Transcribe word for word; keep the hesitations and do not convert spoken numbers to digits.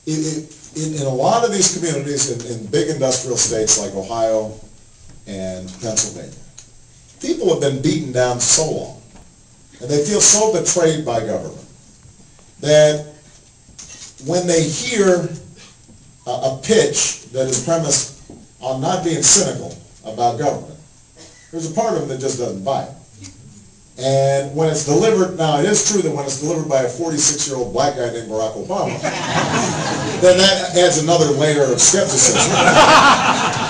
in, in, in a lot of these communities, in, in big industrial states like Ohio and Pennsylvania, people have been beaten down so long, and they feel so betrayed by government, that when they hear a, a pitch that is premised on not being cynical about government, there's a part of them that just doesn't buy it. And when it's delivered, now it is true that when it's delivered by a forty-six-year-old black guy named Barack Obama, then that adds another layer of skepticism.